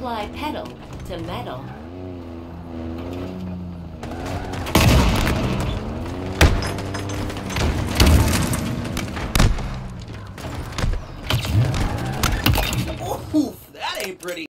apply pedal to metal. Oof, that ain't pretty.